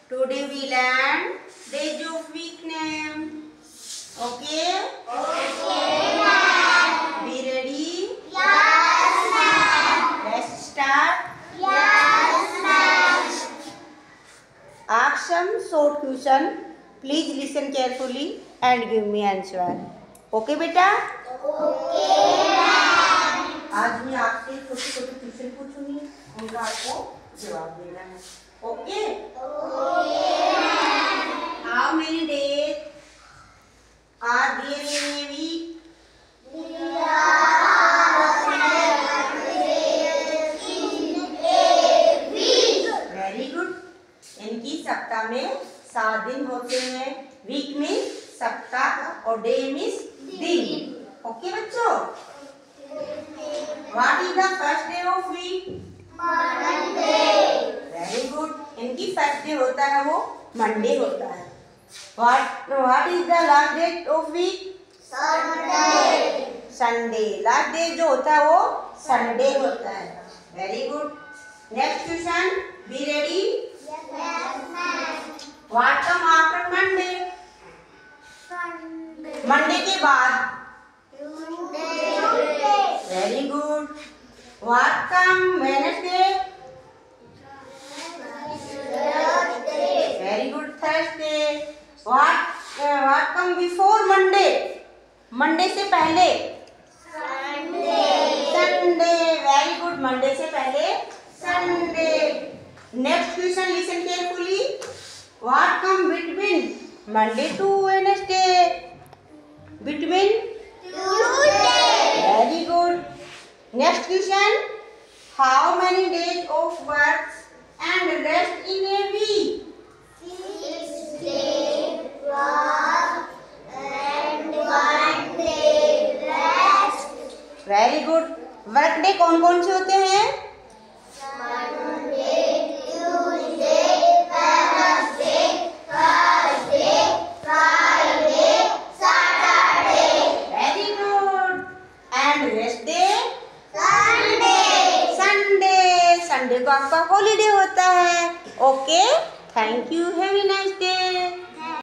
Today we learn days of week name. Okay? Okay, ma'am. Be ready? Yes, ma'am. Let's start. Yes, ma'am. Ask some short question. Please listen carefully and give me answer. Okay बेटा? Okay, ma'am. आज मैं आपसे छोटे छोटे question पूछूंगी, उनका आपको जवाब देना है. Okay? Okay, ma'am. How many days are there in a week? Very good. इनकी सप्ताह में 7 दिन होते हैं. वीक में सप्ताह और डे मीन्स दिन. ओके बच्चों? What is the first day of week? Very good. इनकी फर्स्ट डे होता है वो मंडे होता है. What is the last day of week? Sunday. Last day जो होता है वो संडे होता है. Very good. Next question. Be ready. What come after Monday? Monday के बाद. Very good. What come Wednesday? Very good. Thursday. What come before Monday? Monday से पहले. संडे. Very good. मंडे से पहले Sunday. Next question. Listen carefully. What come between Monday to Wednesday? Between. Very good. Next question. How many days of work and rest in a week? Very good. Work day कौन कौन से होते हैं? Very good. And rest day? Sunday. Sunday को आपका holiday होता है. Okay. Thank you. Have a nice day.